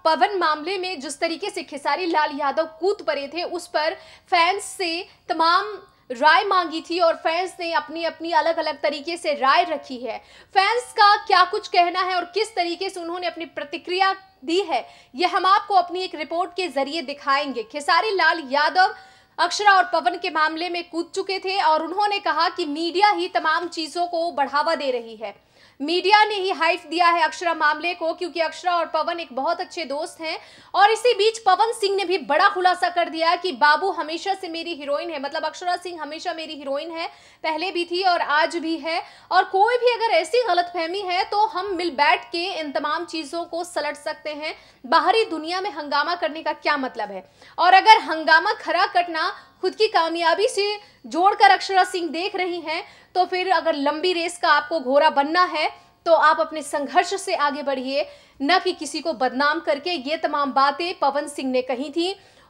पवन मामले में जिस तरीके से खेसारी लाल यादव कूद पड़े थे, उस पर फैंस से तमाम राय मांगी थी और फैंस ने अपनी अपनी अलग अलग तरीके से राय रखी है। फैंस का क्या कुछ कहना है और किस तरीके से उन्होंने अपनी प्रतिक्रिया दी है, यह हम आपको अपनी एक रिपोर्ट के जरिए दिखाएंगे। खेसारी लाल यादव अक्षरा और पवन के मामले में कूद चुके थे और उन्होंने कहा कि मीडिया ही तमाम चीजों को बढ़ावा दे रही है, मीडिया ने ही हाइप दिया है अक्षरा मामले को, क्योंकि अक्षरा और पवन एक बहुत अच्छे दोस्त हैं। और इसी बीच पवन सिंह ने भी बड़ा खुलासा कर दिया कि बाबू हमेशा से मेरी हीरोइन है, मतलब अक्षरा सिंह हमेशा मेरी हीरोइन है, पहले भी थी और आज भी है, और कोई भी अगर ऐसी गलतफहमी है तो हम मिल बैठ के इन तमाम चीजों को सलट सकते हैं। बाहरी दुनिया में हंगामा करने का क्या मतलब है, और अगर हंगामा खरा कटना खुद की कामयाबी से जोड़कर अक्षरा सिंह देख रही हैं, तो फिर अगर लंबी रेस का आपको घोड़ा बनना है तो आप अपने संघर्ष से आगे बढ़िए, न कि किसी को बदनाम करके। ये तमाम बातें पवन सिंह ने कही थी,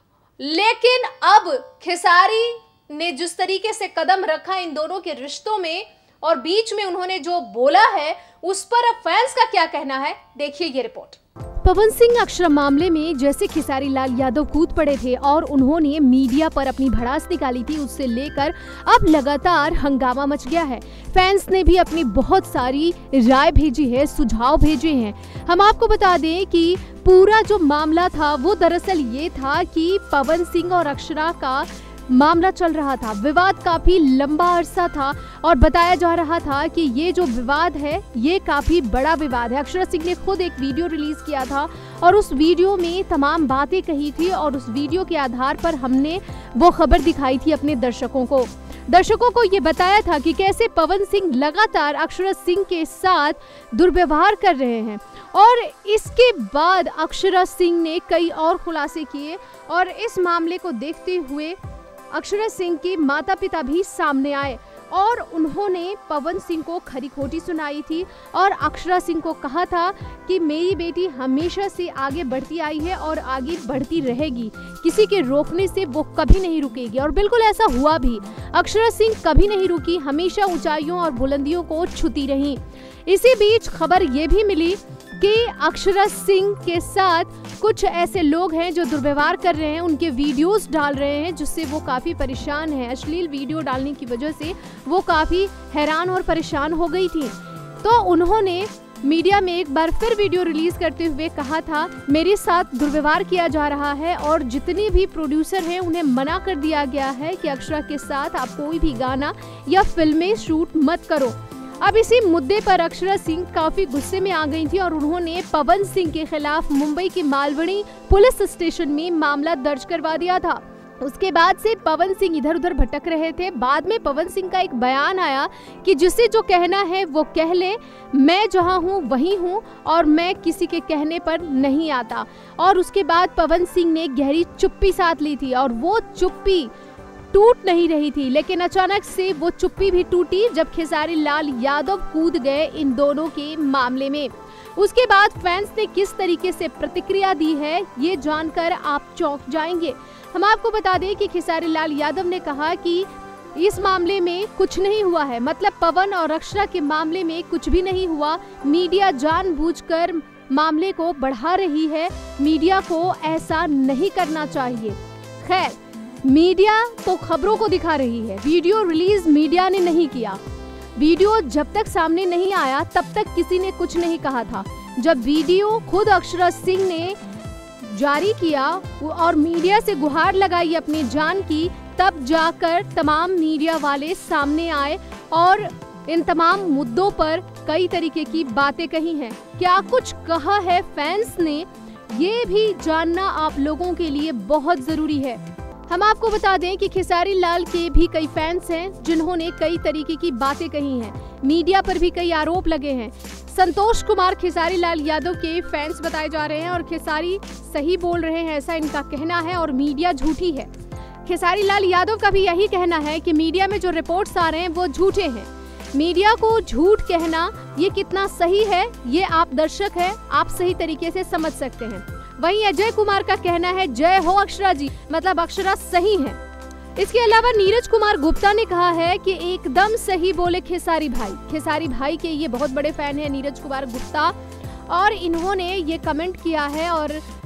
लेकिन अब खेसारी ने जिस तरीके से कदम रखा इन दोनों के रिश्तों में और बीच में उन्होंने जो बोला है, उस पर अब फैंस का क्या कहना है, देखिए ये रिपोर्ट। पवन सिंह अक्षरा मामले में जैसे खेसारी लाल यादव कूद पड़े थे और उन्होंने मीडिया पर अपनी भड़ास निकाली थी, उससे लेकर अब लगातार हंगामा मच गया है। फैंस ने भी अपनी बहुत सारी राय भेजी है, सुझाव भेजे हैं। हम आपको बता दें कि पूरा जो मामला था वो दरअसल ये था कि पवन सिंह और अक्षरा का मामला चल रहा था, विवाद काफी लंबा अरसा था और बताया जा रहा था कि ये जो विवाद है ये काफी बड़ा विवाद है। अक्षरा सिंह ने खुद एक वीडियो रिलीज किया था और उस वीडियो में तमाम बातें कही थी और उस वीडियो के आधार पर हमने वो खबर दिखाई थी अपने दर्शकों को ये बताया था कि कैसे पवन सिंह लगातार अक्षरा सिंह के साथ दुर्व्यवहार कर रहे हैं। और इसके बाद अक्षरा सिंह ने कई और खुलासे किए और इस मामले को देखते हुए अक्षरा सिंह के माता पिता भी सामने आए और उन्होंने पवन सिंह को खरी खोटी सुनाई थी और अक्षरा सिंह को कहा था कि मेरी बेटी हमेशा से आगे बढ़ती आई है और आगे बढ़ती रहेगी, किसी के रोकने से वो कभी नहीं रुकेगी। और बिल्कुल ऐसा हुआ भी, अक्षरा सिंह कभी नहीं रुकी, हमेशा ऊंचाइयों और बुलंदियों को छूती रही। इसी बीच खबर ये भी मिली कि अक्षरा सिंह के साथ कुछ ऐसे लोग हैं जो दुर्व्यवहार कर रहे हैं, उनके वीडियोस डाल रहे हैं, जिससे वो काफ़ी परेशान है। अश्लील वीडियो डालने की वजह से वो काफ़ी हैरान और परेशान हो गई थी। तो उन्होंने मीडिया में एक बार फिर वीडियो रिलीज करते हुए कहा था, मेरे साथ दुर्व्यवहार किया जा रहा है और जितने भी प्रोड्यूसर हैं उन्हें मना कर दिया गया है कि अक्षरा के साथ आप कोई भी गाना या फिल्में शूट मत करो। अब इसी मुद्दे पर अक्षरा सिंह काफी गुस्से में आ गई थी और उन्होंने पवन सिंह के खिलाफ मुंबई के मालवनी पुलिस स्टेशन में मामला दर्ज करवा दिया था। उसके बाद से पवन सिंह इधर उधर भटक रहे थे। बाद में पवन सिंह का एक बयान आया कि जिसे जो कहना है वो कह ले, मैं जहां हूं वहीं हूं और मैं किसी के कहने पर नहीं आता। और उसके बाद पवन सिंह ने गहरी चुप्पी साध ली थी और वो चुप्पी टूट नहीं रही थी, लेकिन अचानक से वो चुप्पी भी टूटी जब खेसारी लाल यादव कूद गए इन दोनों के मामले में। उसके बाद फैंस ने किस तरीके से प्रतिक्रिया दी है ये जानकर आप चौंक जाएंगे। हम आपको बता दें कि खेसारी लाल यादव ने कहा कि इस मामले में कुछ नहीं हुआ है, मतलब पवन और अक्षरा के मामले में कुछ भी नहीं हुआ। मीडिया जानबूझकर मामले को बढ़ा रही है, मीडिया को ऐसा नहीं करना चाहिए। खैर, मीडिया तो खबरों को दिखा रही है, वीडियो रिलीज मीडिया ने नहीं किया। वीडियो जब तक सामने नहीं आया तब तक किसी ने कुछ नहीं कहा था। जब वीडियो खुद अक्षरा सिंह ने जारी किया और मीडिया से गुहार लगाई अपनी जान की, तब जाकर तमाम मीडिया वाले सामने आए और इन तमाम मुद्दों पर कई तरीके की बातें कही हैं। क्या कुछ कहा है फैंस ने, ये भी जानना आप लोगों के लिए बहुत जरूरी है। हम आपको बता दें कि खेसारी लाल के भी कई फैंस हैं जिन्होंने कई तरीके की बातें कही हैं, मीडिया पर भी कई आरोप लगे हैं। संतोष कुमार खेसारी लाल यादव के फैंस बताए जा रहे हैं और खेसारी सही बोल रहे हैं ऐसा इनका कहना है और मीडिया झूठी है। खेसारी लाल यादव का भी यही कहना है कि मीडिया में जो रिपोर्ट्स आ रहे हैं वो झूठे हैं। मीडिया को झूठ कहना ये कितना सही है ये आप दर्शक हैं, आप सही तरीके से समझ सकते हैं। वहीं अजय कुमार का कहना है, जय हो अक्षरा जी, मतलब अक्षरा सही है। इसके अलावा नीरज कुमार गुप्ता ने कहा है कि एकदम सही बोले खेसारी भाई। खेसारी भाई के ये बहुत बड़े फैन है नीरज कुमार गुप्ता और इन्होंने ये कमेंट किया है और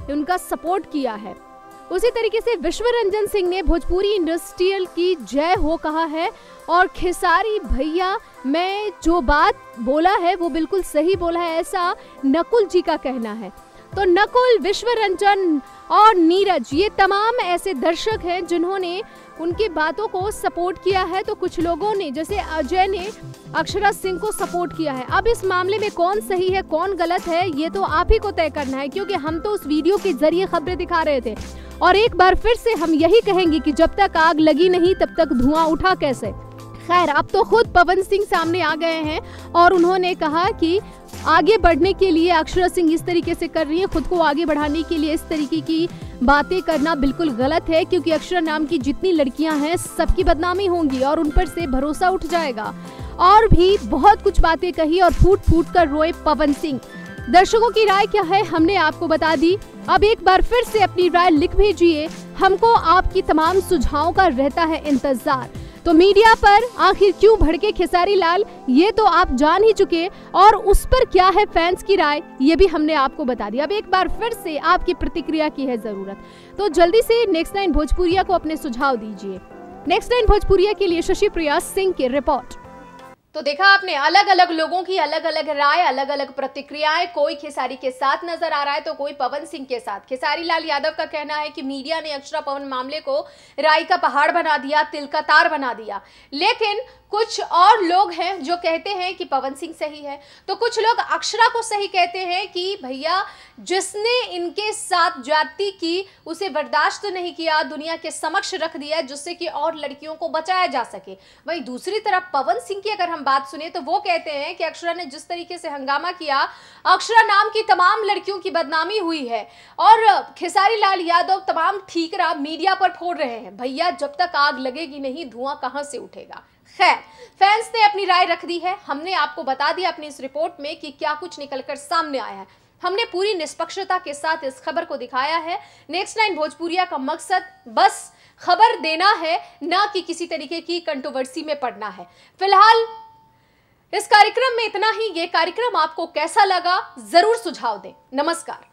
उनका सपोर्ट किया है। उसी तरीके से विश्वरंजन सिंह ने भोजपुरी इंडस्ट्रियल की जय हो कहा है और खेसारी भैया मैं जो बात बोला है वो बिल्कुल सही बोला है, ऐसा नकुल जी का कहना है। तो नकुल, विश्वरंजन और नीरज ये तमाम ऐसे दर्शक हैं जिन्होंने उनकी बातों को सपोर्ट किया है। तो कुछ लोगों ने जैसे अजय ने अक्षरा सिंह को सपोर्ट किया है। अब इस मामले में कौन सही है कौन गलत है ये तो आप ही को तय करना है, क्योंकि हम तो उस वीडियो के जरिए खबरें दिखा रहे थे। और एक बार फिर से हम यही कहेंगे कि जब तक आग लगी नहीं तब तक धुआं उठा कैसे। खैर, अब तो खुद पवन सिंह सामने आ गए हैं और उन्होंने कहा कि आगे बढ़ने के लिए अक्षरा सिंह इस तरीके से कर रही है, खुद को आगे बढ़ाने के लिए इस तरीके की बातें करना बिल्कुल गलत है, क्योंकि अक्षरा नाम की जितनी लड़कियां हैं सबकी बदनामी होंगी और उन पर से भरोसा उठ जाएगा। और भी बहुत कुछ बातें कही और फूट फूट कर रोए पवन सिंह। दर्शकों की राय क्या है हमने आपको बता दी। अब एक बार फिर से अपनी राय लिख भेजिए, हमको आपकी तमाम सुझावों का रहता है इंतजार। तो मीडिया पर आखिर क्यों भड़के खेसारी लाल ये तो आप जान ही चुके, और उस पर क्या है फैंस की राय ये भी हमने आपको बता दिया। अब एक बार फिर से आपकी प्रतिक्रिया की है जरूरत, तो जल्दी से नेक्स्ट 9 भोजपुरिया को अपने सुझाव दीजिए। नेक्स्ट 9 भोजपुरिया के लिए शशि प्रिया सिंह की रिपोर्ट। तो देखा आपने, अलग अलग लोगों की अलग अलग राय, अलग अलग प्रतिक्रियाएं। कोई खेसारी के साथ नजर आ रहा है तो कोई पवन सिंह के साथ। खेसारी लाल यादव का कहना है कि मीडिया ने अक्षरा पवन मामले को राई का पहाड़ बना दिया, तिल का तार बना दिया। लेकिन कुछ और लोग हैं जो कहते हैं कि पवन सिंह सही है, तो कुछ लोग अक्षरा को सही कहते हैं कि भैया जिसने इनके साथ ज्यादती की उसे बर्दाश्त नहीं किया, दुनिया के समक्ष रख दिया जिससे कि और लड़कियों को बचाया जा सके। वहीं दूसरी तरफ पवन सिंह की अगर हम बात सुने तो वो कहते हैं कि अक्षरा ने जिस तरीके से हंगामा किया, अक्षरा नाम की तमाम लड़कियों की बदनामी हुई है और खेसारी लाल यादव तमाम ठीकरा मीडिया पर फोड़ रहे हैं। भैया जब तक आग लगेगी नहीं धुआं कहां से उठेगा। खैर, फैंस ने अपनी राय रख दी है। हमने आपको बता दिया अपनी इस रिपोर्ट में कि क्या कुछ निकलकर सामने आया है। हमने पूरी निष्पक्षता के साथ इस खबर को दिखाया है। नेक्स्ट 9 भोजपुरिया का मकसद बस खबर देना है, ना कि किसी तरीके की कंट्रोवर्सी में पड़ना है। फिलहाल इस कार्यक्रम में इतना ही। ये कार्यक्रम आपको कैसा लगा जरूर सुझाव दें। नमस्कार।